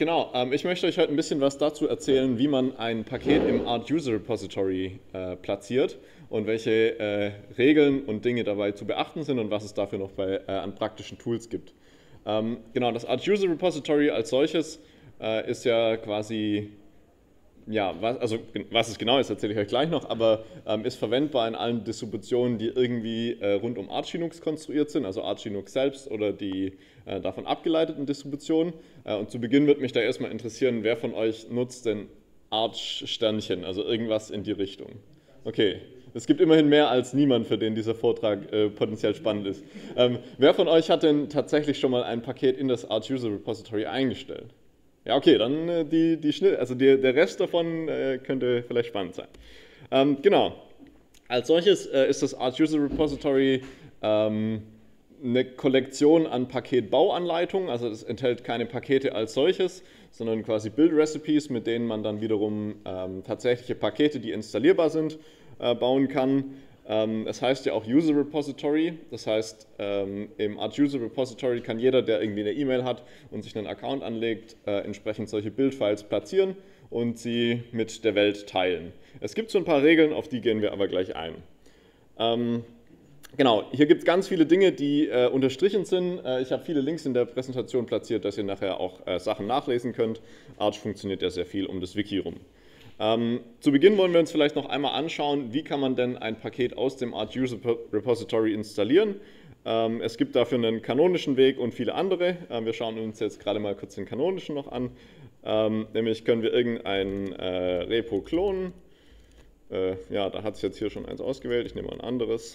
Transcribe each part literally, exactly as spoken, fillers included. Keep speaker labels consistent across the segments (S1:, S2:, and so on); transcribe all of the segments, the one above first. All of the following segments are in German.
S1: genau, ähm, ich möchte euch heute ein bisschen was dazu erzählen, wie man ein Paket im Art-User-Repository äh, platziert und welche äh, Regeln und Dinge dabei zu beachten sind und was es dafür noch bei, äh, an praktischen Tools gibt. Ähm, genau, das Art-User-Repository als solches äh, ist ja quasi, ja, was, also was es genau ist, erzähle ich euch gleich noch, aber ähm, ist verwendbar in allen Distributionen, die irgendwie äh, rund um Arch Linux konstruiert sind, also Arch Linux selbst oder die äh, davon abgeleiteten Distributionen. Äh, und zu Beginn würde mich da erstmal interessieren, wer von euch nutzt denn Arch-Sternchen, also irgendwas in die Richtung? Okay, es gibt immerhin mehr als niemand, für den dieser Vortrag äh, potenziell spannend ist. Ähm, wer von euch hat denn tatsächlich schon mal ein Paket in das Art-User-Repository eingestellt? Ja, okay, dann äh, die, die Schnitt, also die, der Rest davon äh, könnte vielleicht spannend sein. Ähm, genau. Als solches äh, ist das Art-User-Repository ähm, eine Kollektion an Paketbauanleitungen, also es enthält keine Pakete als solches, sondern quasi Build-Recipes, mit denen man dann wiederum ähm, tatsächliche Pakete, die installierbar sind, äh, bauen kann. Ähm, es heißt ja auch User Repository, das heißt, ähm, im Art-User-Repository kann jeder, der irgendwie eine E-Mail hat und sich einen Account anlegt, äh, entsprechend solche Build-Files platzieren und sie mit der Welt teilen. Es gibt so ein paar Regeln, auf die gehen wir aber gleich ein. Ähm, genau, hier gibt es ganz viele Dinge, die äh, unterstrichen sind. Äh, ich habe viele Links in der Präsentation platziert, dass ihr nachher auch äh, Sachen nachlesen könnt. Arch funktioniert ja sehr viel um das Wiki rum. Ähm, zu Beginn wollen wir uns vielleicht noch einmal anschauen, wie kann man denn ein Paket aus dem Art-User-Repository installieren. Ähm, es gibt dafür einen kanonischen Weg und viele andere. Ähm, wir schauen uns jetzt gerade mal kurz den kanonischen noch an. Ähm, nämlich können wir irgendein äh, Repo klonen. Äh, ja, da hat es jetzt hier schon eins ausgewählt. Ich nehme mal ein anderes.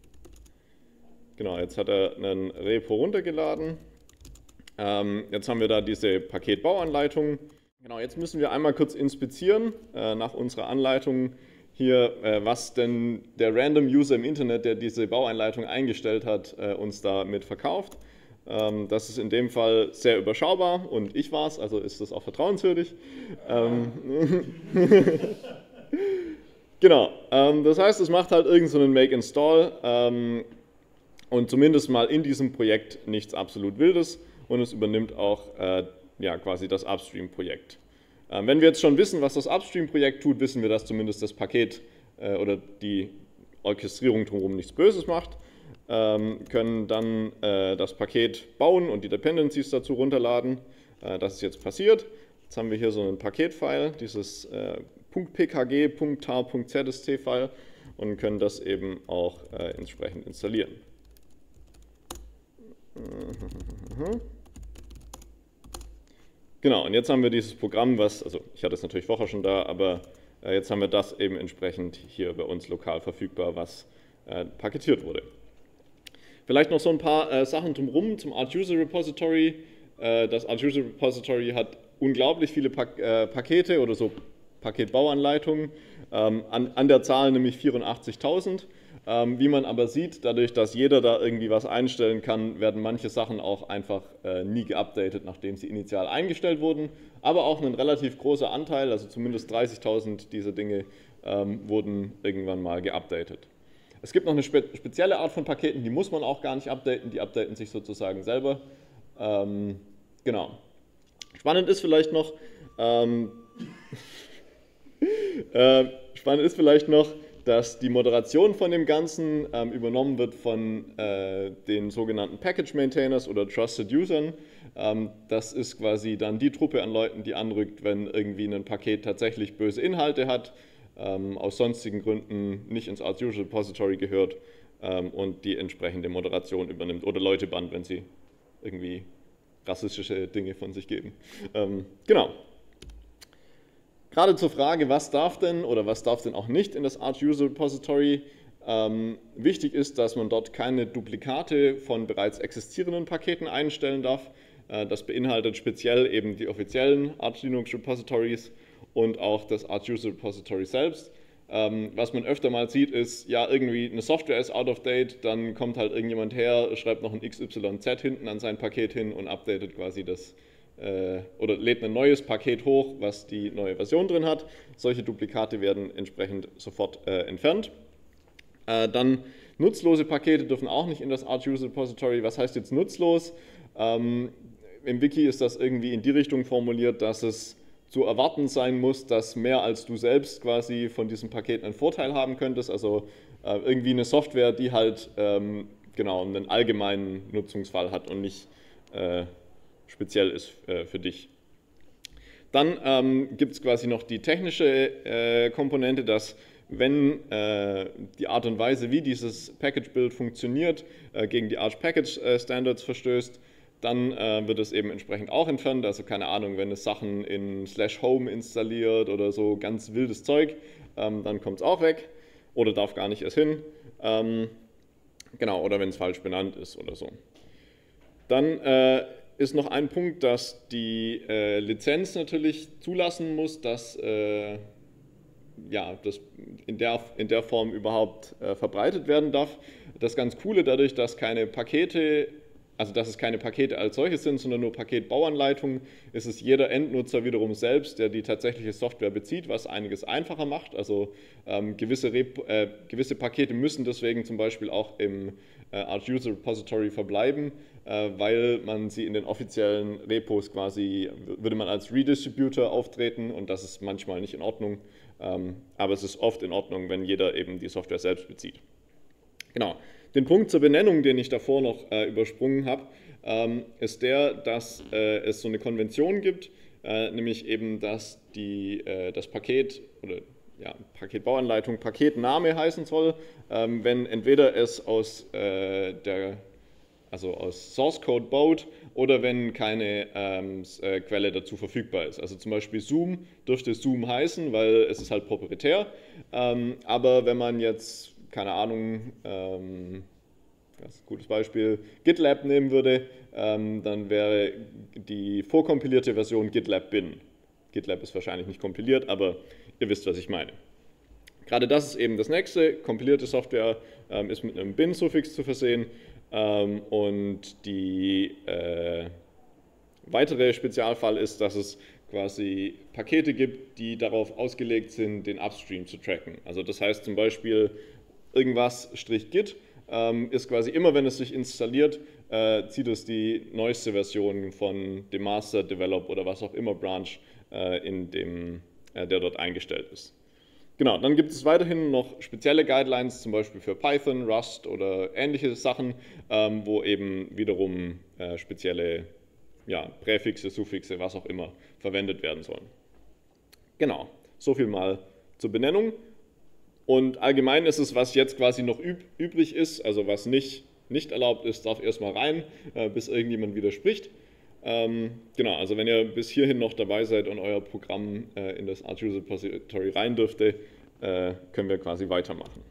S1: Genau, jetzt hat er einen Repo runtergeladen. Ähm, jetzt haben wir da diese Paketbauanleitung. Genau, jetzt müssen wir einmal kurz inspizieren äh, nach unserer Anleitung hier, äh, was denn der Random User im Internet, der diese Bauanleitung eingestellt hat, äh, uns damit verkauft. Ähm, das ist in dem Fall sehr überschaubar und ich war es, also ist das auch vertrauenswürdig. Ähm, genau, ähm, das heißt, es macht halt irgend so einen Make-Install ähm, und zumindest mal in diesem Projekt nichts absolut Wildes und es übernimmt auch äh, ja, quasi das Upstream-Projekt. Ähm, wenn wir jetzt schon wissen, was das Upstream-Projekt tut, wissen wir, dass zumindest das Paket äh, oder die Orchestrierung drumherum nichts Böses macht, ähm, können dann äh, das Paket bauen und die Dependencies dazu runterladen. Äh, das ist jetzt passiert. Jetzt haben wir hier so ein Paketfile, dieses äh, .pkg.tar.zst-File und können das eben auch äh, entsprechend installieren. Genau, und jetzt haben wir dieses Programm, was, also ich hatte es natürlich vorher schon da, aber äh, jetzt haben wir das eben entsprechend hier bei uns lokal verfügbar, was äh, paketiert wurde. Vielleicht noch so ein paar äh, Sachen drumherum zum Art-User-Repository. Äh, das Art-User-Repository hat unglaublich viele Pak äh, Pakete oder so Paketbauanleitungen, ähm, an, an der Zahl nämlich vierundachtzigtausend. Ähm, wie man aber sieht, dadurch, dass jeder da irgendwie was einstellen kann, werden manche Sachen auch einfach äh, nie geupdatet, nachdem sie initial eingestellt wurden. Aber auch ein relativ großer Anteil, also zumindest dreißigtausend dieser Dinge, ähm, wurden irgendwann mal geupdatet. Es gibt noch eine spe spezielle Art von Paketen, die muss man auch gar nicht updaten, die updaten sich sozusagen selber. Ähm, genau. Spannend ist vielleicht noch, ähm, äh, spannend ist vielleicht noch, dass die Moderation von dem Ganzen ähm, übernommen wird von äh, den sogenannten Package Maintainers oder Trusted Usern. Ähm, das ist quasi dann die Truppe an Leuten, die anrückt, wenn irgendwie ein Paket tatsächlich böse Inhalte hat, ähm, aus sonstigen Gründen nicht ins Art-User-Repository gehört ähm, und die entsprechende Moderation übernimmt oder Leute bannt, wenn sie irgendwie rassistische Dinge von sich geben. Ähm, genau. Gerade zur Frage, was darf denn oder was darf denn auch nicht in das Art-User-Repository, ähm, wichtig ist, dass man dort keine Duplikate von bereits existierenden Paketen einstellen darf. Äh, das beinhaltet speziell eben die offiziellen Arch Linux Repositories und auch das Art-User-Repository selbst. Ähm, was man öfter mal sieht, ist, ja, irgendwie eine Software ist out of date, dann kommt halt irgendjemand her, schreibt noch ein X Y Z hinten an sein Paket hin und updatet quasi das oder lädt ein neues Paket hoch, was die neue Version drin hat. Solche Duplikate werden entsprechend sofort äh, entfernt. Äh, dann nutzlose Pakete dürfen auch nicht in das Art-User-Repository. Was heißt jetzt nutzlos? Ähm, im Wiki ist das irgendwie in die Richtung formuliert, dass es zu erwarten sein muss, dass mehr als du selbst quasi von diesem Paket einen Vorteil haben könntest. Also äh, irgendwie eine Software, die halt ähm, genau einen allgemeinen Nutzungsfall hat und nicht äh, speziell ist äh, für dich. Dann ähm, gibt es quasi noch die technische äh, Komponente, dass wenn äh, die Art und Weise, wie dieses Package-Build funktioniert, äh, gegen die Arch Package äh, Standards verstößt, dann äh, wird es eben entsprechend auch entfernt. Also keine Ahnung, wenn es Sachen in slash home installiert oder so ganz wildes Zeug, ähm, dann kommt es auch weg oder darf gar nicht erst hin. Ähm, genau, oder wenn es falsch benannt ist oder so. Dann äh, ist noch ein Punkt, dass die äh, Lizenz natürlich zulassen muss, dass äh, ja, das in der, in der Form überhaupt äh, verbreitet werden darf. Das ganz Coole dadurch, dass keine Pakete, also dass es keine Pakete als solches sind, sondern nur Paketbauanleitungen, ist es jeder Endnutzer wiederum selbst, der die tatsächliche Software bezieht, was einiges einfacher macht. Also ähm, gewisse, Rep äh, gewisse Pakete müssen deswegen zum Beispiel auch im äh, Arch User Repository verbleiben, äh, weil man sie in den offiziellen Repos quasi, würde man als Redistributor auftreten und das ist manchmal nicht in Ordnung. Ähm, aber es ist oft in Ordnung, wenn jeder eben die Software selbst bezieht. Genau. Den Punkt zur Benennung, den ich davor noch äh, übersprungen habe, ähm, ist der, dass äh, es so eine Konvention gibt, äh, nämlich eben, dass die, äh, das Paket oder ja, Paketbauanleitung Paketname heißen soll, ähm, wenn entweder es aus äh, der also aus Source Code baut oder wenn keine ähm, äh, Quelle dazu verfügbar ist. Also zum Beispiel Zoom dürfte Zoom heißen, weil es ist halt proprietär, ähm, aber wenn man jetzt, keine Ahnung, ähm, das ist ein gutes Beispiel, GitLab nehmen würde, ähm, dann wäre die vorkompilierte Version GitLab bin. GitLab ist wahrscheinlich nicht kompiliert, aber ihr wisst, was ich meine. Gerade das ist eben das nächste. Kompilierte Software ähm, ist mit einem bin-Suffix zu versehen. Ähm, und die äh, weitere Spezialfall ist, dass es quasi Pakete gibt, die darauf ausgelegt sind, den Upstream zu tracken. Also das heißt zum Beispiel irgendwas -git ähm, ist quasi immer, wenn es sich installiert, äh, zieht es die neueste Version von dem Master, Develop oder was auch immer Branch, äh, in dem, äh, der dort eingestellt ist. Genau, dann gibt es weiterhin noch spezielle Guidelines, zum Beispiel für Python, Rust oder ähnliche Sachen, ähm, wo eben wiederum äh, spezielle ja, Präfixe, Suffixe, was auch immer verwendet werden sollen. Genau, so viel mal zur Benennung. Und allgemein ist es, was jetzt quasi noch üb übrig ist, also was nicht, nicht erlaubt ist, darf erstmal rein, äh, bis irgendjemand widerspricht. Ähm, genau, also wenn ihr bis hierhin noch dabei seid und euer Programm äh, in das Arch User Repository rein dürfte, äh, können wir quasi weitermachen.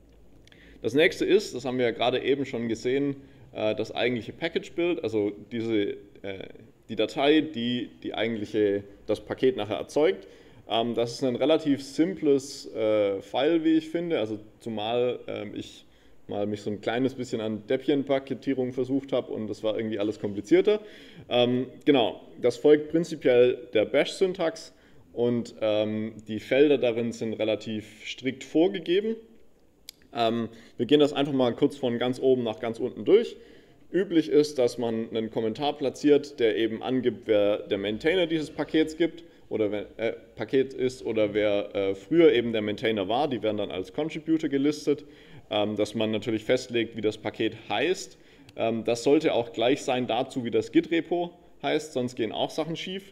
S1: Das nächste ist, das haben wir ja gerade eben schon gesehen, äh, das eigentliche Package-Build, also diese, äh, die Datei, die, die eigentliche, das Paket nachher erzeugt. Ähm, das ist ein relativ simples äh, File, wie ich finde, also zumal äh, ich mal mich so ein kleines bisschen an Debian-Paketierung versucht habe und das war irgendwie alles komplizierter. Ähm, genau, das folgt prinzipiell der Bash-Syntax und ähm, die Felder darin sind relativ strikt vorgegeben. Ähm, wir gehen das einfach mal kurz von ganz oben nach ganz unten durch. Üblich ist, dass man einen Kommentar platziert, der eben angibt, wer der Maintainer dieses Pakets gibt oder wer, äh, Paket ist oder wer äh, früher eben der Maintainer war. Die werden dann als Contributor gelistet. Dass man natürlich festlegt, wie das Paket heißt. Das sollte auch gleich sein dazu, wie das Git-Repo heißt, sonst gehen auch Sachen schief.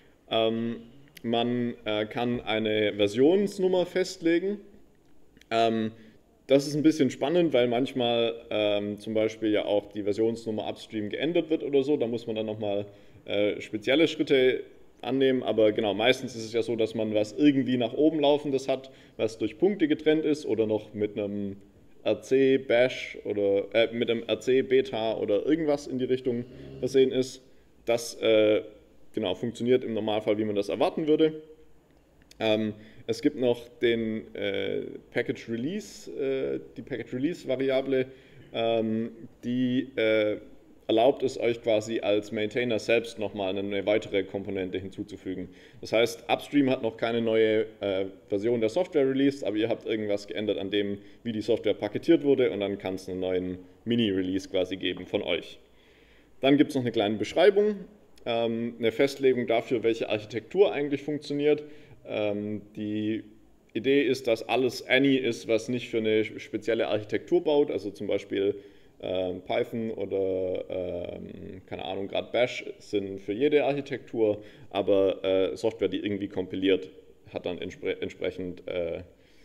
S1: Man kann eine Versionsnummer festlegen. Das ist ein bisschen spannend, weil manchmal zum Beispiel ja auch die Versionsnummer upstream geändert wird oder so. Da muss man dann nochmal spezielle Schritte annehmen, aber genau, meistens ist es ja so, dass man was irgendwie nach oben laufendes hat, was durch Punkte getrennt ist oder noch mit einem R C Bash oder äh, mit einem R C Beta oder irgendwas in die Richtung versehen ist. Das äh, genau, funktioniert im Normalfall, wie man das erwarten würde. Ähm, es gibt noch den äh, Package Release, äh, die Package Release Variable, ähm, die äh, erlaubt es euch quasi als Maintainer selbst nochmal eine weitere Komponente hinzuzufügen. Das heißt, Upstream hat noch keine neue äh, Version der Software released, aber ihr habt irgendwas geändert an dem, wie die Software paketiert wurde und dann kann es einen neuen Mini-Release quasi geben von euch. Dann gibt es noch eine kleine Beschreibung. ähm, eine Festlegung dafür, welche Architektur eigentlich funktioniert. Ähm, die Idee ist, dass alles Any ist, was nicht für eine spezielle Architektur baut, also zum Beispiel äh, Python oder äh, keine Ahnung, gerade Bash sind für jede Architektur, aber äh, Software, die irgendwie kompiliert, hat dann entspre entsprechend äh,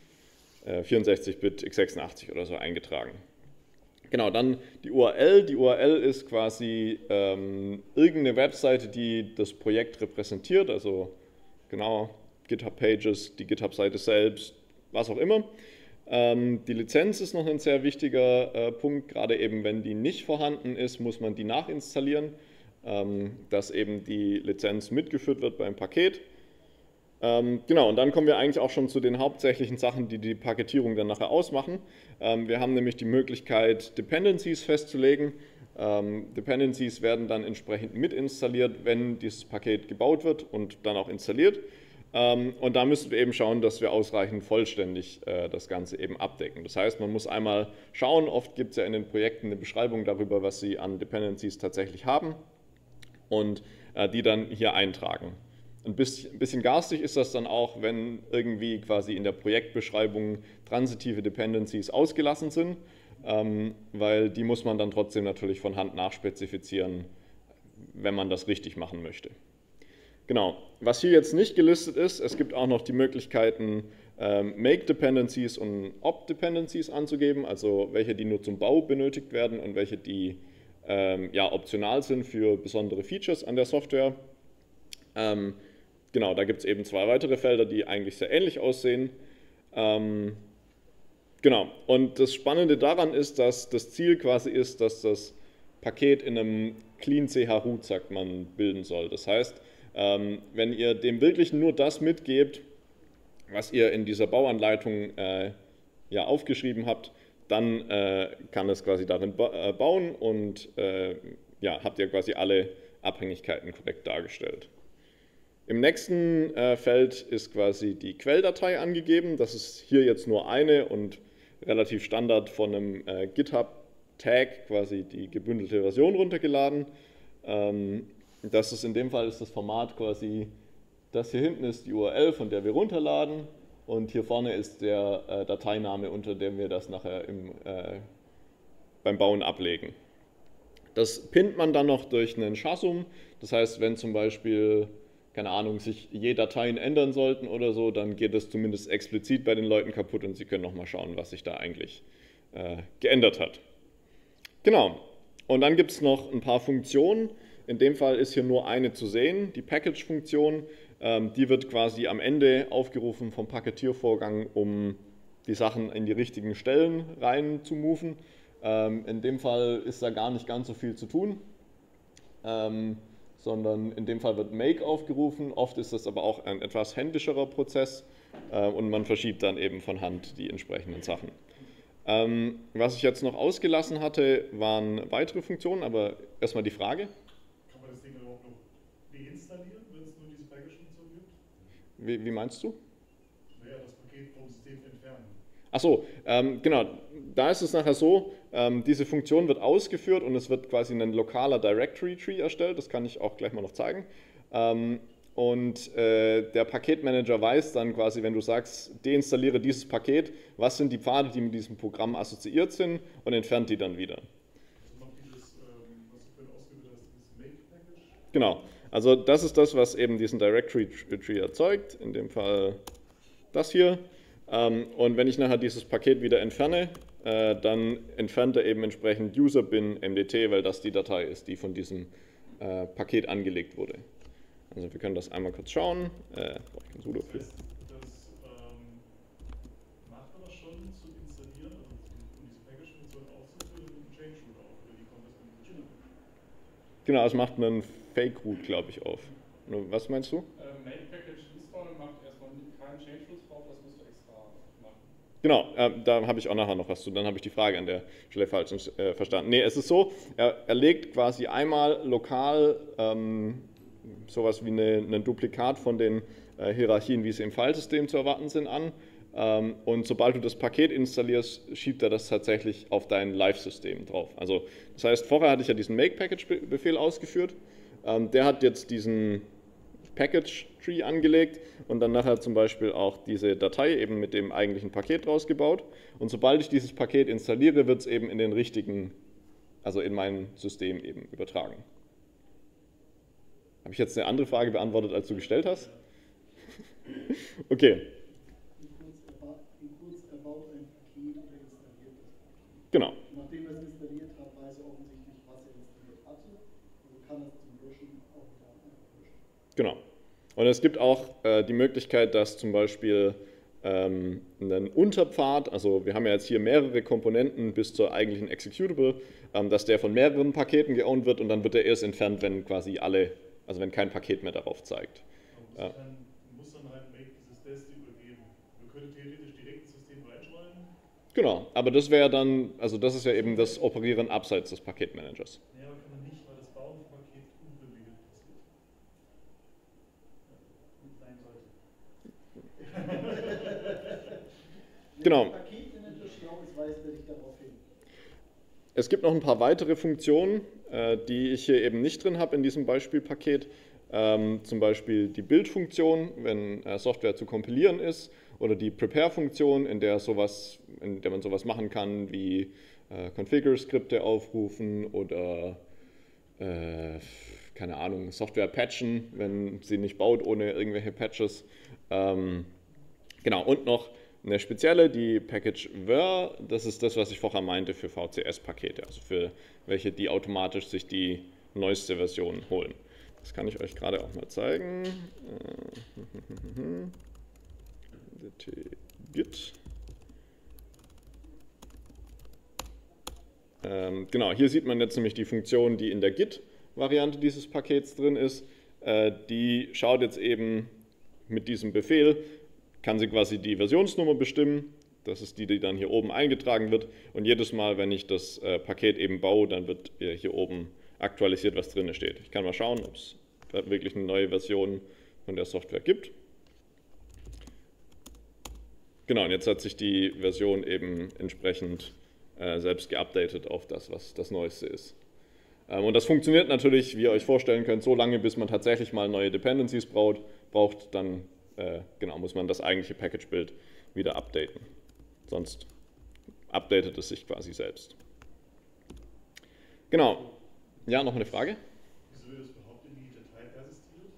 S1: äh, vierundsechzig Bit x sechsundachtzig oder so eingetragen. Genau, dann die U R L. Die U R L ist quasi ähm, irgendeine Webseite, die das Projekt repräsentiert, also genau GitHub-Pages, die GitHub-Seite selbst, was auch immer. Ähm, die Lizenz ist noch ein sehr wichtiger äh, Punkt, gerade eben wenn die nicht vorhanden ist, muss man die nachinstallieren, ähm, dass eben die Lizenz mitgeführt wird beim Paket. Ähm, genau, und dann kommen wir eigentlich auch schon zu den hauptsächlichen Sachen, die die Paketierung dann nachher ausmachen. Ähm, wir haben nämlich die Möglichkeit, Dependencies festzulegen. Ähm, Dependencies werden dann entsprechend mitinstalliert, wenn dieses Paket gebaut wird und dann auch installiert. Ähm, und da müssen wir eben schauen, dass wir ausreichend vollständig äh, das Ganze eben abdecken. Das heißt, man muss einmal schauen, oft gibt es ja in den Projekten eine Beschreibung darüber, was sie an Dependencies tatsächlich haben und äh, die dann hier eintragen. Ein bisschen, ein bisschen garstig ist das dann auch, wenn irgendwie quasi in der Projektbeschreibung transitive Dependencies ausgelassen sind, ähm, weil die muss man dann trotzdem natürlich von Hand nachspezifizieren, wenn man das richtig machen möchte. Genau, was hier jetzt nicht gelistet ist, es gibt auch noch die Möglichkeiten, ähm, Make-Dependencies und Opt-Dependencies anzugeben, also welche, die nur zum Bau benötigt werden und welche, die ähm, ja, optional sind für besondere Features an der Software. Ähm, genau, da gibt es eben zwei weitere Felder, die eigentlich sehr ähnlich aussehen. Ähm, genau, und das Spannende daran ist, dass das Ziel quasi ist, dass das Paket in einem Clean C H Root, sagt man, bilden soll. Das heißt, ähm, wenn ihr dem wirklich nur das mitgebt, was ihr in dieser Bauanleitung äh, ja, aufgeschrieben habt, dann äh, kann es quasi darin ba äh, bauen und äh, ja, habt ihr quasi alle Abhängigkeiten korrekt dargestellt. Im nächsten äh, Feld ist quasi die Quelldatei angegeben. Das ist hier jetzt nur eine und relativ Standard von einem äh, GitHub-Tag quasi die gebündelte Version runtergeladen. Ähm, das ist in dem Fall ist das Format quasi, das hier hinten ist die U R L, von der wir runterladen und hier vorne ist der äh, Dateiname, unter dem wir das nachher im, äh, beim Bauen ablegen. Das pinnt man dann noch durch einen Shazum. Das heißt, wenn zum Beispiel keine Ahnung, sich je Dateien ändern sollten oder so, dann geht das zumindest explizit bei den Leuten kaputt und sie können nochmal schauen, was sich da eigentlich äh, geändert hat. Genau, und dann gibt es noch ein paar Funktionen. In dem Fall ist hier nur eine zu sehen, die Package-Funktion. Ähm, die wird quasi am Ende aufgerufen vom Paketiervorgang, um die Sachen in die richtigen Stellen rein zu moven. Ähm, in dem Fall ist da gar nicht ganz so viel zu tun. Ähm, sondern in dem Fall wird Make aufgerufen. Oft ist das aber auch ein etwas händischerer Prozess äh, und man verschiebt dann eben von Hand die entsprechenden Sachen. Ähm, was ich jetzt noch ausgelassen hatte, waren weitere Funktionen, aber erstmal die Frage.
S2: Kann man das Ding überhaupt noch deinstallieren, wenn es nur diese Package-Funktion gibt?
S1: Wie, wie meinst du?
S2: Naja, das Paket vom System entfernen.
S1: Achso, ähm, genau, da ist es nachher so, ähm, diese Funktion wird ausgeführt und es wird quasi ein lokaler Directory Tree erstellt, das kann ich auch gleich mal noch zeigen. Ähm, und äh, der Paketmanager weiß dann quasi, wenn du sagst, deinstalliere dieses Paket, was sind die Pfade, die mit diesem Programm assoziiert sind und entfernt die dann wieder.
S2: Also macht dieses, ähm, was du vorhin ausgeführt hast, dieses Make-Package?
S1: Genau, also das ist das, was eben diesen Directory Tree erzeugt, in dem Fall das hier. Und wenn ich nachher dieses Paket wieder entferne, dann entfernt er eben entsprechend user bin M D T, weil das die Datei ist, die von diesem Paket angelegt wurde. Also wir können das einmal kurz schauen. Äh, brauche ich ein Sudo für.
S2: Das heißt, das ähm, macht aber schon zu installieren, also um diese Package-Funktion auszuführen, mit einem Change-Root auf, oder wie kommt das mit dem Change-Root?
S1: Genau, es macht einen Fake-Root, glaube ich, auf. Was meinst du?
S3: Äh, Make-Package-Install macht erstmal keinen Change-Root drauf, das musst du extra machen.
S1: Genau, äh, da habe ich auch nachher noch was zu. Dann habe ich die Frage an der Stelle falsch äh, verstanden. Nee, es ist so, er, er legt quasi einmal lokal ähm, sowas wie eine, ein Duplikat von den äh, Hierarchien, wie sie im Filesystem zu erwarten sind, an. Ähm, und sobald du das Paket installierst, schiebt er das tatsächlich auf dein Live-System drauf. Also das heißt, vorher hatte ich ja diesen Make-Package-Befehl ausgeführt. ähm, der hat jetzt diesen Package Tree angelegt und dann nachher zum Beispiel auch diese Datei eben mit dem eigentlichen Paket rausgebaut. Und sobald ich dieses Paket installiere, wird es eben in den richtigen, also in mein System eben übertragen. Habe ich jetzt eine andere Frage beantwortet, als du gestellt hast? Okay. Genau.
S4: Nachdem er es installiert hat, weiß er offensichtlich, was er installiert hatte. Also kann er es zum Löschen auch wieder einfach löschen.
S1: Genau. Und es gibt auch äh, die Möglichkeit, dass zum Beispiel ähm, ein Unterpfad, also wir haben ja jetzt hier mehrere Komponenten bis zur eigentlichen Executable, ähm, dass der von mehreren Paketen geowned wird und dann wird er erst entfernt, wenn quasi alle, also wenn kein Paket mehr darauf zeigt.
S2: Man muss, dann, muss dann halt Make dieses Beste übergeben. Man könnte theoretisch direkt ins System reinschreiben.
S1: Genau, aber das wäre dann, also das ist ja eben das Operieren abseits des Paketmanagers.
S2: Ja, aber kann man nicht, weil das Bauen von Paket unbündig passiert.
S1: Genau.
S4: Wenn der Paketmanager schlau ist, weist er dich darauf hin.
S1: Es gibt noch ein paar weitere Funktionen, äh, die ich hier eben nicht drin habe in diesem Beispielpaket. Ähm, zum Beispiel die Build-Funktion, wenn äh, Software zu kompilieren ist, oder die Prepare-Funktion, in der sowas, in der man sowas machen kann wie äh, Configure-Skripte aufrufen oder äh, keine Ahnung, Software patchen, wenn sie nicht baut ohne irgendwelche Patches. Ähm, genau, und noch eine spezielle, die Package Ver, das ist das, was ich vorher meinte für V C S-Pakete, also für welche, die automatisch sich die neueste Version holen. Das kann ich euch gerade auch mal zeigen. Git. Ähm, genau, hier sieht man jetzt nämlich die Funktion, die in der Git-Variante dieses Pakets drin ist. Äh, die schaut jetzt eben mit diesem Befehl, kann sie quasi die Versionsnummer bestimmen. Das ist die, die dann hier oben eingetragen wird. Und jedes Mal, wenn ich das äh, Paket eben baue, dann wird äh, hier oben aktualisiert, was drin steht. Ich kann mal schauen, ob es wirklich eine neue Version von der Software gibt. Genau, und jetzt hat sich die Version eben entsprechend äh, selbst geupdatet auf das, was das Neueste ist. Ähm, und das funktioniert natürlich, wie ihr euch vorstellen könnt, so lange, bis man tatsächlich mal neue Dependencies braucht. braucht dann äh, genau, muss man das eigentliche Package-Build wieder updaten. Sonst updatet es sich quasi selbst. Genau. Ja, noch eine Frage?
S2: Wieso wird das überhaupt in die Datei persistiert?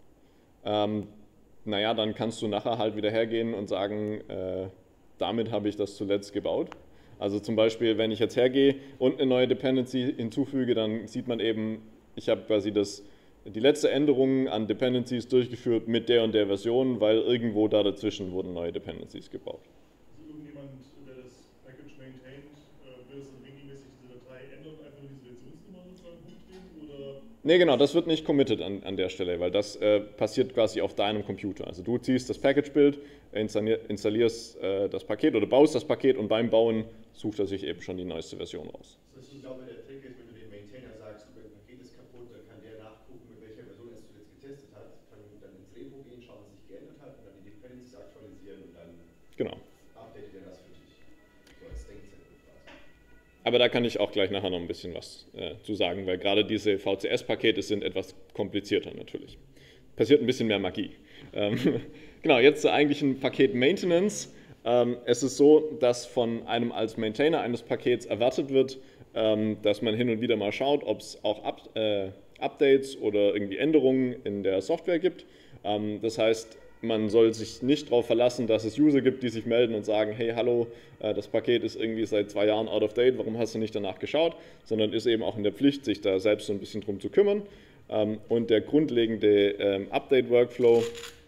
S1: Ähm, naja, dann kannst du nachher halt wieder hergehen und sagen, äh, damit habe ich das zuletzt gebaut. Also zum Beispiel, wenn ich jetzt hergehe und eine neue Dependency hinzufüge, dann sieht man eben, ich habe quasi das, die letzte Änderung an Dependencies durchgeführt mit der und der Version, weil irgendwo da dazwischen wurden neue Dependencies gebaut.
S2: Also irgendjemand, der das Package maintaint, äh, will es dann regelmäßig diese Datei ändern und einfach nur diese Versionsnummer sozusagen hochdrehen? Oder?
S1: Nee, genau, das wird nicht committed an, an der Stelle, weil das äh, passiert quasi auf deinem Computer. Also du ziehst das Package-Bild, installierst äh, das Paket oder baust das Paket und beim Bauen sucht er sich eben schon die neueste Version raus.
S5: Also ich glaube, der Trick ist, wenn du dem Maintainer sagst, du, dein Paket ist kaputt, dann kann der nachgucken, mit welcher Version er es zuletzt getestet hat, kann dann ins Repo gehen, schauen, was sich geändert hat und dann die Dependencies aktualisieren und dann
S1: genau.
S5: updatet er das für dich. So als Denkzettel quasi.
S1: Aber da kann ich auch gleich nachher noch ein bisschen was äh, zu sagen, weil gerade diese V C S-Pakete sind etwas komplizierter natürlich. Passiert ein bisschen mehr Magie. Ähm, genau, jetzt zur eigentlichen Paket-Maintenance. Ähm, es ist so, dass von einem als Maintainer eines Pakets erwartet wird, ähm, dass man hin und wieder mal schaut, ob es auch Up, äh, Updates oder irgendwie Änderungen in der Software gibt. Ähm, das heißt, man soll sich nicht darauf verlassen, dass es User gibt, die sich melden und sagen, hey, hallo, äh, das Paket ist irgendwie seit zwei Jahren out of date, warum hast du nicht danach geschaut? Sondern ist eben auch in der Pflicht, sich da selbst so ein bisschen drum zu kümmern. Ähm, und der grundlegende ähm, Update-Workflow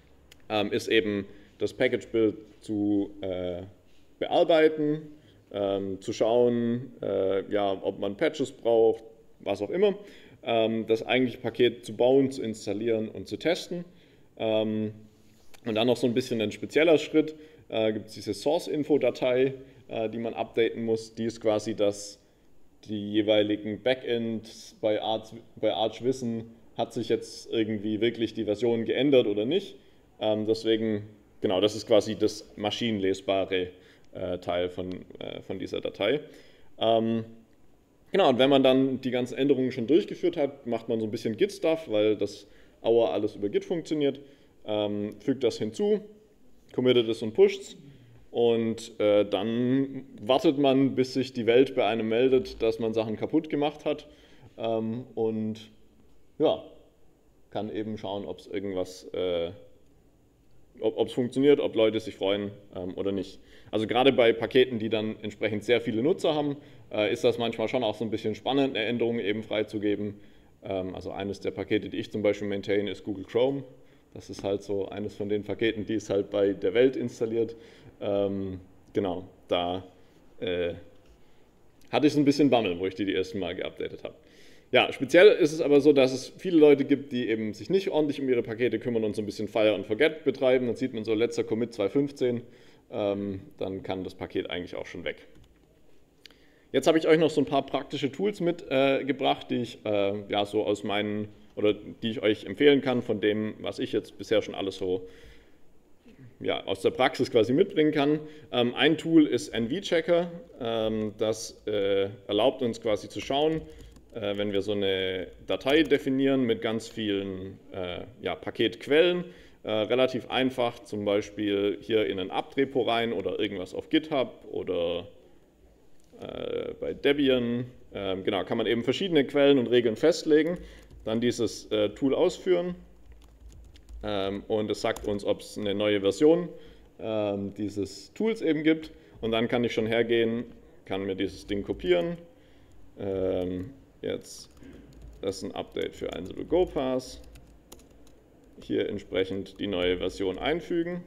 S1: ähm, ist eben das Package-Build zu äh, bearbeiten, ähm, zu schauen, äh, ja, ob man Patches braucht, was auch immer, ähm, das eigentliche Paket zu bauen, zu installieren und zu testen. Ähm, und dann noch so ein bisschen ein spezieller Schritt, äh, gibt es diese Source-Info-Datei, äh, die man updaten muss. Die ist quasi, dass die jeweiligen Backends bei Arch, bei Arch wissen, hat sich jetzt irgendwie wirklich die Version geändert oder nicht. Ähm, deswegen, genau, das ist quasi das maschinenlesbare äh, Teil von, äh, von dieser Datei. Ähm, Genau, und wenn man dann die ganzen Änderungen schon durchgeführt hat, macht man so ein bisschen Git-Stuff, weil das Auer alles über Git funktioniert, ähm, fügt das hinzu, committet es und pusht es. Und äh, dann wartet man, bis sich die Welt bei einem meldet, dass man Sachen kaputt gemacht hat. Ähm, und ja, kann eben schauen, ob es irgendwas, äh, ob es funktioniert, ob Leute sich freuen ähm, oder nicht. Also gerade bei Paketen, die dann entsprechend sehr viele Nutzer haben, äh, ist das manchmal schon auch so ein bisschen spannend, eine Änderung eben freizugeben. Ähm, also eines der Pakete, die ich zum Beispiel maintain, ist Google Chrome. Das ist halt so eines von den Paketen, die ist halt bei der Welt installiert. Ähm, genau, da äh, hatte ich so ein bisschen Bammel, wo ich die die ersten Mal geupdatet habe. Ja, speziell ist es aber so, dass es viele Leute gibt, die eben sich nicht ordentlich um ihre Pakete kümmern und so ein bisschen Fire and Forget betreiben. Dann sieht man so, letzter Commit zwei Punkt fünfzehn, ähm, dann kann das Paket eigentlich auch schon weg. Jetzt habe ich euch noch so ein paar praktische Tools mitgebracht, äh, die ich äh, ja so aus meinen, oder die ich euch empfehlen kann, von dem, was ich jetzt bisher schon alles so ja, aus der Praxis quasi mitbringen kann. Ähm, ein Tool ist N V-Checker, ähm, das äh, erlaubt uns quasi zu schauen, äh, wenn wir so eine Datei definieren mit ganz vielen äh, ja, Paketquellen, äh, relativ einfach, zum Beispiel hier in ein apt-Repo rein oder irgendwas auf GitHub oder äh, bei Debian, äh, genau, kann man eben verschiedene Quellen und Regeln festlegen, dann dieses äh, Tool ausführen. Ähm, und es sagt uns, ob es eine neue Version ähm, dieses Tools eben gibt. Und dann kann ich schon hergehen, kann mir dieses Ding kopieren. Ähm, jetzt, das ist ein Update für Ansible GoPass. Hier entsprechend die neue Version einfügen.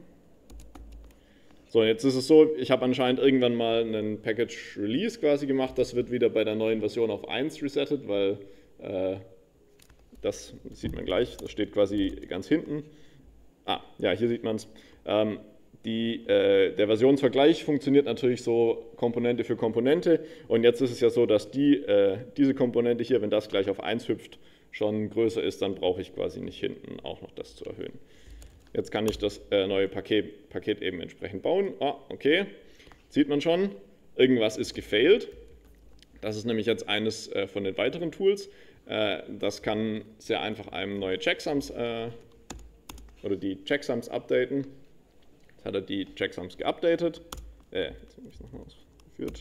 S1: So, jetzt ist es so, ich habe anscheinend irgendwann mal einen Package Release quasi gemacht. Das wird wieder bei der neuen Version auf eins resettet, weil äh, das sieht man gleich, das steht quasi ganz hinten. Ah, ja, hier sieht man es. Ähm, äh, der Versionsvergleich funktioniert natürlich so Komponente für Komponente. Und jetzt ist es ja so, dass die, äh, diese Komponente hier, wenn das gleich auf eins hüpft, schon größer ist, dann brauche ich quasi nicht hinten auch noch das zu erhöhen. Jetzt kann ich das äh, neue Paket, Paket eben entsprechend bauen. Ah, okay, sieht man schon, irgendwas ist gefailt. Das ist nämlich jetzt eines äh, von den weiteren Tools. Das kann sehr einfach einem neue Checksums äh, oder die Checksums updaten. Jetzt hat er die Checksums geupdatet. Äh, jetzt habe ich es nochmal ausgeführt.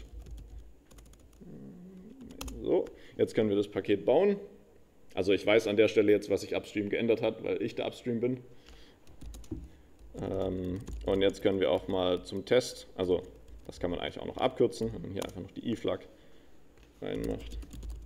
S1: So, jetzt können wir das Paket bauen. Also ich weiß an der Stelle jetzt, was sich upstream geändert hat, weil ich der Upstream bin. Ähm, und jetzt können wir auch mal zum Test, also das kann man eigentlich auch noch abkürzen, wenn man hier einfach noch die I-Flag reinmacht.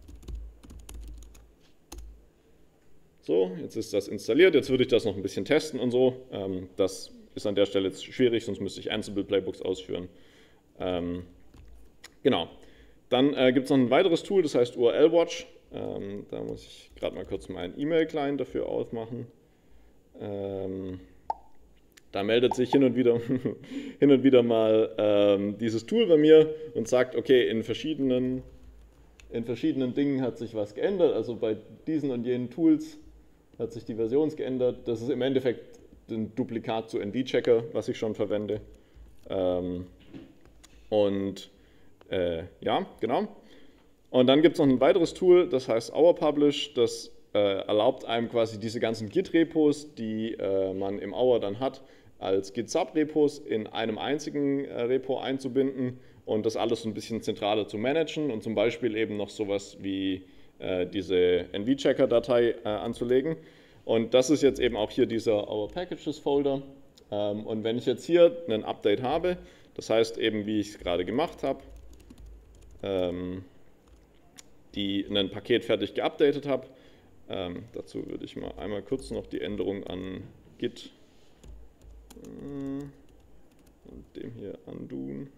S1: So, jetzt ist das installiert, jetzt würde ich das noch ein bisschen testen und so. Ähm, das ist an der Stelle jetzt schwierig, sonst müsste ich Ansible Playbooks ausführen. Ähm, genau. Dann äh, gibt es noch ein weiteres Tool, das heißt U R L Watch. Ähm, da muss ich gerade mal kurz meinen E-Mail-Client dafür aufmachen. Ähm, da meldet sich hin und wieder, hin und wieder mal ähm, dieses Tool bei mir und sagt, okay, in verschiedenen, in verschiedenen Dingen hat sich was geändert, also bei diesen und jenen Tools hat sich die Version geändert. Das ist im Endeffekt ein Duplikat zu N V-Checker, was ich schon verwende. Ähm, und äh, ja, genau. Und dann gibt es noch ein weiteres Tool, das heißt OurPublish. Das äh, erlaubt einem quasi diese ganzen Git-Repos, die äh, man im Hour dann hat, als Git-Sub-Repos in einem einzigen äh, Repo einzubinden und das alles so ein bisschen zentraler zu managen und zum Beispiel eben noch sowas wie diese N V-Checker-Datei äh, anzulegen. Und das ist jetzt eben auch hier dieser Our Packages-Folder. Ähm, und wenn ich jetzt hier ein Update habe, das heißt eben, wie ich es gerade gemacht habe, ähm, die ein Paket fertig geupdatet habe, ähm, dazu würde ich mal einmal kurz noch die Änderung an Git äh, und dem hier unduen.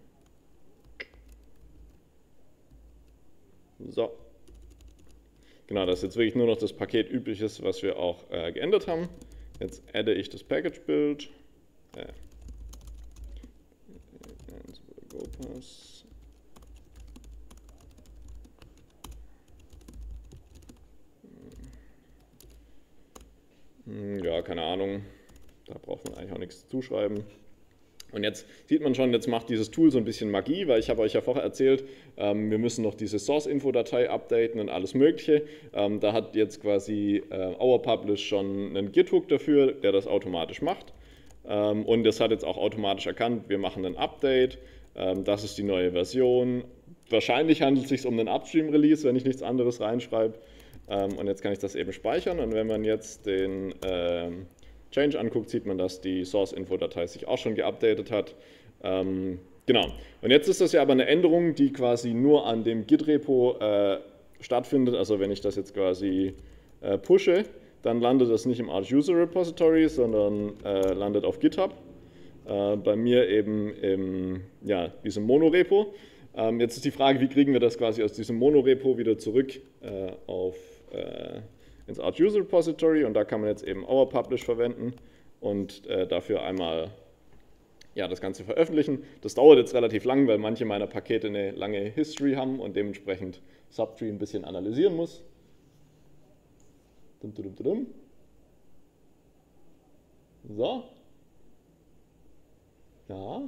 S1: So. Genau, das ist jetzt wirklich nur noch das Paket übliches, was wir auch äh, geändert haben. Jetzt adde ich das Package-Build. Äh, GoPass. Ja, keine Ahnung. Da braucht man eigentlich auch nichts zuschreiben. Und jetzt sieht man schon, jetzt macht dieses Tool so ein bisschen Magie, weil ich habe euch ja vorher erzählt, ähm, wir müssen noch diese Source-Info-Datei updaten und alles Mögliche. Ähm, da hat jetzt quasi äh, OurPublish schon einen Git-Hook dafür, der das automatisch macht. Ähm, und das hat jetzt auch automatisch erkannt, wir machen ein Update, ähm, das ist die neue Version. Wahrscheinlich handelt es sich um einen Upstream-Release, wenn ich nichts anderes reinschreibe. Ähm, und jetzt kann ich das eben speichern. Und wenn man jetzt den ähm, Change anguckt, sieht man, dass die Source-Info-Datei sich auch schon geupdatet hat. Ähm, genau. Und jetzt ist das ja aber eine Änderung, die quasi nur an dem Git-Repo äh, stattfindet. Also wenn ich das jetzt quasi äh, pushe, dann landet das nicht im Arch-User-Repository, sondern äh, landet auf GitHub. Äh, bei mir eben im ja, diesem Monorepo. Ähm, jetzt ist die Frage, wie kriegen wir das quasi aus diesem Monorepo wieder zurück äh, auf äh, ins Arch-User-Repository, und da kann man jetzt eben OurPublish verwenden und äh, dafür einmal ja, das Ganze veröffentlichen. Das dauert jetzt relativ lang, weil manche meiner Pakete eine lange History haben und dementsprechend Subtree ein bisschen analysieren muss. So. Ja.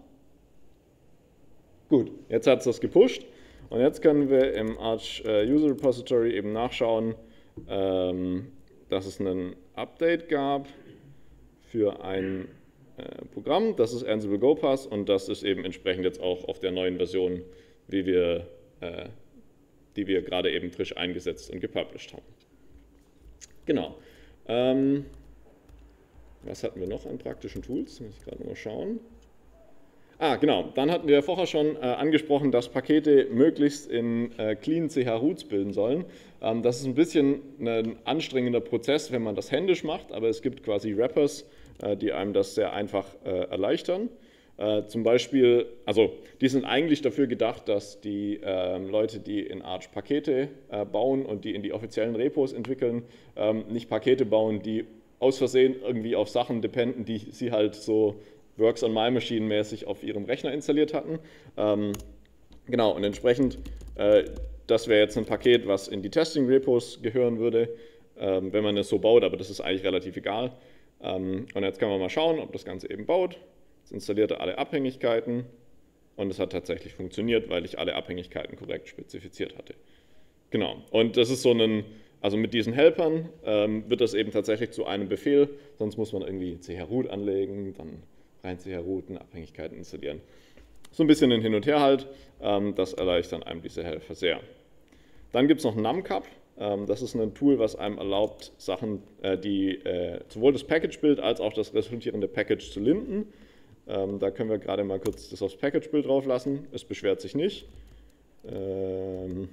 S1: Gut, jetzt hat es das gepusht und jetzt können wir im Arch-User-Repository eben nachschauen, dass es ein Update gab für ein äh, Programm, das ist Ansible GoPass, und das ist eben entsprechend jetzt auch auf der neuen Version, wie wir, äh, die wir gerade eben frisch eingesetzt und gepublished haben. Genau. Ähm, was hatten wir noch an praktischen Tools? Muss ich gerade nochmal schauen. Ah, genau. Dann hatten wir vorher schon äh, angesprochen, dass Pakete möglichst in äh, clean C H-Roots bilden sollen. Ähm, das ist ein bisschen ein anstrengender Prozess, wenn man das händisch macht, aber es gibt quasi Wrappers, äh, die einem das sehr einfach äh, erleichtern. Äh, zum Beispiel, also die sind eigentlich dafür gedacht, dass die äh, Leute, die in Arch Pakete äh, bauen und die in die offiziellen Repos entwickeln, ähm, nicht Pakete bauen, die aus Versehen irgendwie auf Sachen dependen, die sie halt so Works on My Machine mäßig auf ihrem Rechner installiert hatten. Ähm, genau, und entsprechend, äh, das wäre jetzt ein Paket, was in die Testing-Repos gehören würde, ähm, wenn man es so baut, aber das ist eigentlich relativ egal. Ähm, und jetzt kann man mal schauen, ob das Ganze eben baut. Es installierte alle Abhängigkeiten und es hat tatsächlich funktioniert, weil ich alle Abhängigkeiten korrekt spezifiziert hatte. Genau, und das ist so ein, also mit diesen Helpern ähm, wird das eben tatsächlich zu einem Befehl, sonst muss man irgendwie chroot anlegen, dann rein chrouten, Abhängigkeiten installieren. So ein bisschen ein Hin und Her halt, ähm, das erleichtert einem diese Helfer sehr. Dann gibt es noch Numcap, ähm, das ist ein Tool, was einem erlaubt, Sachen, äh, die äh, sowohl das Package-Bild als auch das resultierende Package zu linten. Ähm, da können wir gerade mal kurz das aufs Package-Bild drauf lassen, es beschwert sich nicht. Ähm,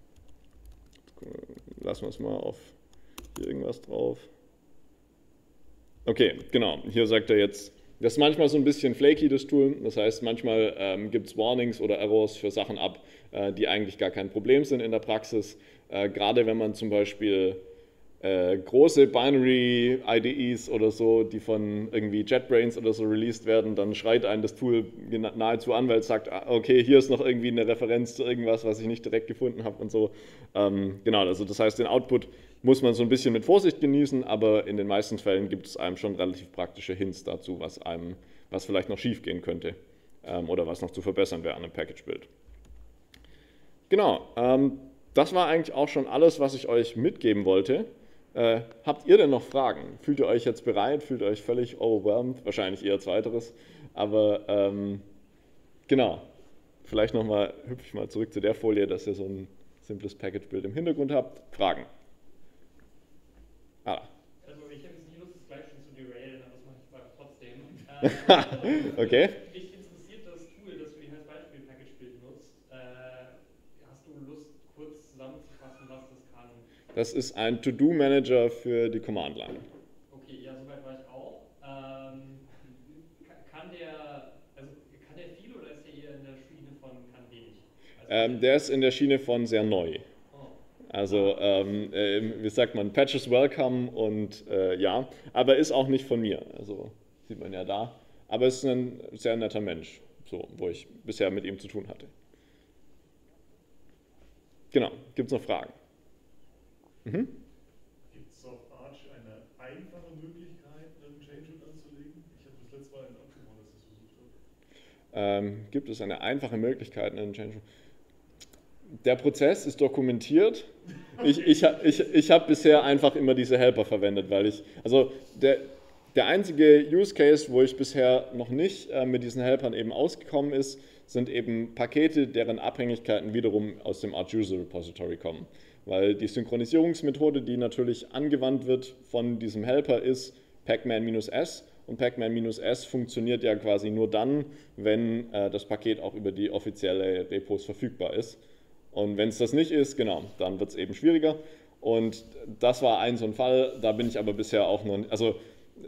S1: lassen wir es mal auf hier irgendwas drauf. Okay, genau, hier sagt er jetzt, das ist manchmal so ein bisschen flaky, das Tool. Das heißt, manchmal ähm, gibt es Warnings oder Errors für Sachen ab, äh, die eigentlich gar kein Problem sind in der Praxis. Äh, gerade wenn man zum Beispiel äh, große Binary-I D Es oder so, die von irgendwie JetBrains oder so released werden, dann schreit einen das Tool nahezu an, weil es sagt, okay, hier ist noch irgendwie eine Referenz zu irgendwas, was ich nicht direkt gefunden habe und so. Ähm, genau, also das heißt, den Output muss man so ein bisschen mit Vorsicht genießen, aber in den meisten Fällen gibt es einem schon relativ praktische Hints dazu, was einem, was vielleicht noch schief gehen könnte ähm, oder was noch zu verbessern wäre an einem Package-Bild. Genau, ähm, das war eigentlich auch schon alles, was ich euch mitgeben wollte. Äh, habt ihr denn noch Fragen? Fühlt ihr euch jetzt bereit? Fühlt ihr euch völlig overwhelmed? Wahrscheinlich eher zweiteres, aber ähm, genau, vielleicht nochmal, hüpfe ich mal zurück zu der Folie, dass ihr so ein simples Package-Bild im Hintergrund habt. Fragen? Ah.
S3: Also ich habe jetzt nicht Lust, das gleich schon zu derailen, aber das mache ich mal trotzdem. Äh,
S1: okay.
S3: Mich interessiert das Tool, das du hier als Beispiel Package-Bild nutzt. Äh, hast du Lust, kurz zusammenzufassen, was das kann?
S1: Das ist ein To-Do-Manager für die Command-Line.
S3: Okay, ja, soweit war ich auch. Ähm, kann der, also kann der viel oder ist der eher in der Schiene von kann wenig? Also
S1: Ähm, der ist in der Schiene von sehr neu. Also, ähm, äh, wie sagt man, Patches welcome und äh, ja, aber ist auch nicht von mir, also sieht man ja da. Aber ist ein sehr netter Mensch, so, wo ich bisher mit ihm zu tun hatte. Genau, gibt es noch Fragen? Mhm.
S2: Gibt es auf Arch eine einfache Möglichkeit, einen Change-Root anzulegen? Ich habe das letzte Mal in Optimon das versucht.
S1: ähm, gibt es eine einfache Möglichkeit, einen Change. Der Prozess ist dokumentiert. Ich, ich, ich, ich habe bisher einfach immer diese Helper verwendet, weil ich, also der, der einzige Use Case, wo ich bisher noch nicht äh, mit diesen Helpern eben ausgekommen ist, sind eben Pakete, deren Abhängigkeiten wiederum aus dem Arch-User Repository kommen. Weil die Synchronisierungsmethode, die natürlich angewandt wird von diesem Helper, ist pacman-s. Und pacman-s funktioniert ja quasi nur dann, wenn äh, das Paket auch über die offizielle Repos verfügbar ist. Und wenn es das nicht ist, genau, dann wird es eben schwieriger. Und das war ein so ein Fall, da bin ich aber bisher auch noch, also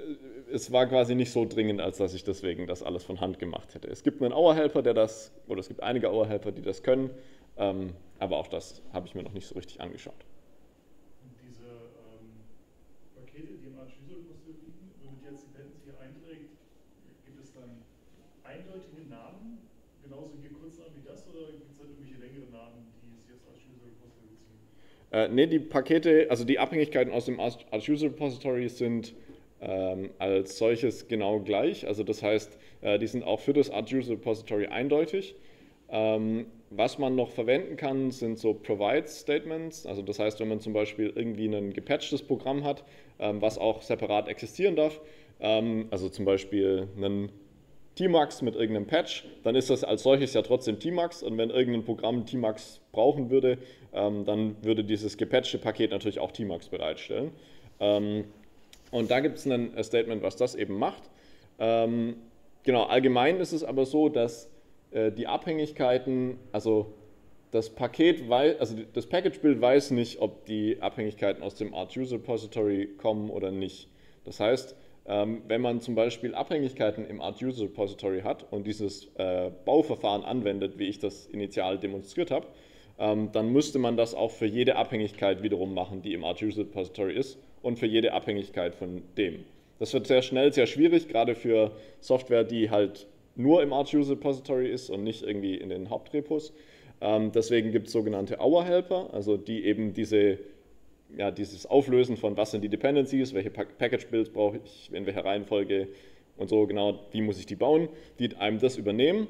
S1: es war quasi nicht so dringend, als dass ich deswegen das alles von Hand gemacht hätte. Es gibt einen Hour-Helper, der das, oder es gibt einige Hour-Helper, die das können, ähm, aber auch das habe ich mir noch nicht so richtig angeschaut.
S2: Und diese ähm, Pakete, die im Arch-User-Repository liegen, wenn man die als Dependency hier einträgt, gibt es dann eindeutige Namen, genauso hier Kurznamen wie das, oder gibt es halt irgendwelche längeren Namen, die sich als Arch-User-Repository beziehen?
S1: Äh, ne, die Pakete, also die Abhängigkeiten aus dem Arch-User-Repository sind ähm, als solches genau gleich. Also das heißt, äh, die sind auch für das Arch-User-Repository eindeutig. Ähm, was man noch verwenden kann, sind so Provide-Statements. Also das heißt, wenn man zum Beispiel irgendwie ein gepatchtes Programm hat, ähm, was auch separat existieren darf, ähm, also zum Beispiel einen Tmax mit irgendeinem Patch, dann ist das als solches ja trotzdem Tmax, und wenn irgendein Programm Tmax brauchen würde, ähm, dann würde dieses gepatchte Paket natürlich auch Tmax bereitstellen. Ähm, und da gibt es ein Statement, was das eben macht. Ähm, genau, allgemein ist es aber so, dass äh, die Abhängigkeiten, also das Paket weiß, also das Package-Build weiß nicht, ob die Abhängigkeiten aus dem Arch-User-Repository kommen oder nicht. Das heißt, wenn man zum Beispiel Abhängigkeiten im Arch-User-Repository hat und dieses äh, Bauverfahren anwendet, wie ich das initial demonstriert habe, ähm, dann müsste man das auch für jede Abhängigkeit wiederum machen, die im Arch-User-Repository ist, und für jede Abhängigkeit von dem. Das wird sehr schnell sehr schwierig, gerade für Software, die halt nur im Arch-User-Repository ist und nicht irgendwie in den Hauptrepos. Ähm, deswegen gibt es sogenannte Hour-Helper, also die eben diese Ja, dieses Auflösen von, was sind die Dependencies, welche Package-Builds brauche ich, in welcher Reihenfolge und so genau, wie muss ich die bauen, die einem das übernehmen.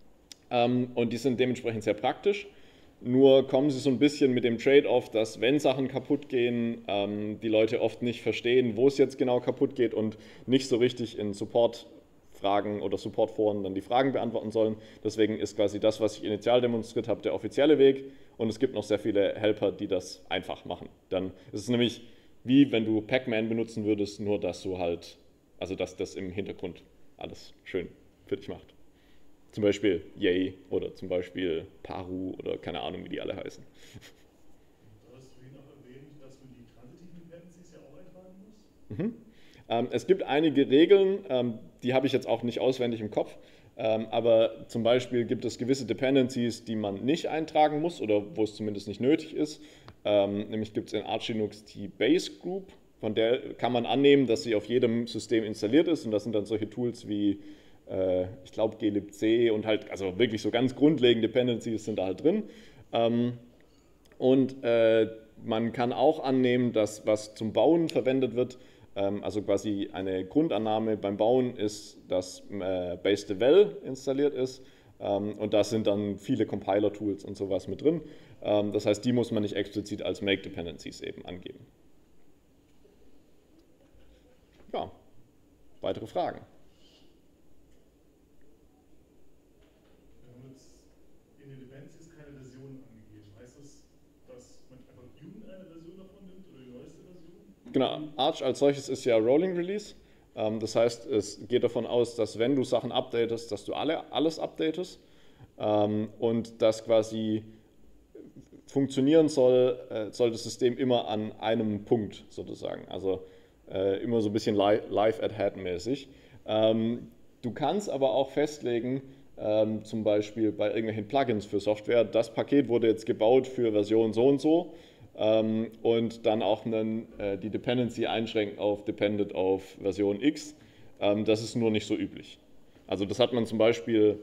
S1: Ähm, und die sind dementsprechend sehr praktisch. Nur kommen sie so ein bisschen mit dem Trade-off, dass wenn Sachen kaputt gehen, ähm, die Leute oft nicht verstehen, wo es jetzt genau kaputt geht und nicht so richtig in Support-Fragen oder Support-Foren dann die Fragen beantworten sollen. Deswegen ist quasi das, was ich initial demonstriert habe, der offizielle Weg. Und es gibt noch sehr viele Helper, die das einfach machen. Dann ist es nämlich wie wenn du Pacman benutzen würdest, nur dass du halt, also dass das im Hintergrund alles schön für dich macht. Zum Beispiel Yay oder zum Beispiel Paru oder keine Ahnung, wie die alle heißen.
S2: Du hast vorhin auch erwähnt, dass man die transitiven Dependencies ja auch eintragen muss.
S1: Mhm. Ähm, es gibt einige Regeln, ähm, die habe ich jetzt auch nicht auswendig im Kopf. Ähm, aber zum Beispiel gibt es gewisse Dependencies, die man nicht eintragen muss oder wo es zumindest nicht nötig ist. Ähm, nämlich gibt es in Arch Linux die Base Group, von der kann man annehmen, dass sie auf jedem System installiert ist. Und das sind dann solche Tools wie, äh, ich glaube, glibc und halt, also wirklich so ganz grundlegende Dependencies sind da halt drin. Ähm, und äh, man kann auch annehmen, dass was zum Bauen verwendet wird, also quasi eine Grundannahme beim Bauen ist, dass äh, Base-Devel installiert ist, ähm, und da sind dann viele Compiler-Tools und sowas mit drin. Ähm, das heißt, die muss man nicht explizit als Make-Dependencies eben angeben. Ja, weitere Fragen?
S2: Wir haben jetzt in den Dependencies keine Versionen angegeben. Heißt das, dass man einfach irgendeine Version davon nimmt oder die neueste Version?
S1: Genau, Arch als solches ist ja Rolling Release. Das heißt, es geht davon aus, dass wenn du Sachen updatest, dass du alle, alles updatest, und dass quasi funktionieren soll, soll das System immer an einem Punkt sozusagen, also immer so ein bisschen Live-at-Head-mäßig. Du kannst aber auch festlegen, zum Beispiel bei irgendwelchen Plugins für Software, das Paket wurde jetzt gebaut für Version so und so, Ähm, und dann auch einen, äh, die Dependency einschränken auf Dependent auf Version X. Ähm, das ist nur nicht so üblich. Also das hat man zum Beispiel,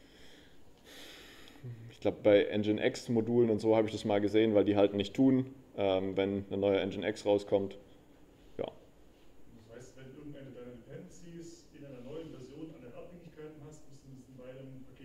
S1: ich glaube bei Nginx-Modulen und so habe ich das mal gesehen, weil die halt nicht tun, ähm, wenn ein neuer Nginx rauskommt. Ja.
S2: Das heißt, wenn irgendeine deiner Dependencies in einer neuen Version andere Abhängigkeiten hast, musst du das in beidem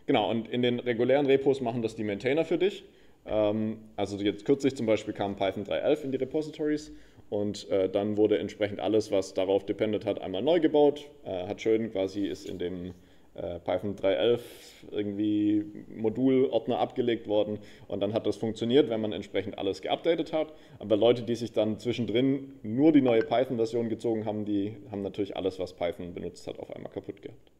S1: Genau, und in den regulären Repos machen das die Maintainer für dich. Ähm, also jetzt kürzlich zum Beispiel kam Python drei Punkt elf in die Repositories und äh, dann wurde entsprechend alles, was darauf dependet hat, einmal neu gebaut. Äh, hat schön quasi, ist in dem äh, Python drei Punkt elf irgendwie Modulordner abgelegt worden und dann hat das funktioniert, wenn man entsprechend alles geupdatet hat. Aber Leute, die sich dann zwischendrin nur die neue Python-Version gezogen haben, die haben natürlich alles, was Python benutzt hat, auf einmal kaputt gehabt.